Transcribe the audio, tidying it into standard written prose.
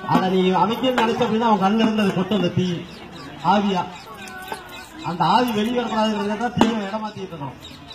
அதை நீ அமைக்கணும்னு நினைச்ச அப்படின்னா அவன் கண்ணில் இருந்து அது கொட்டும் அந்த தீ ஆவியா. அந்த ஆவி வெளியே வரக்கூடாதுங்கிறத தீயை இடமாத்திட்டு இருக்கணும்.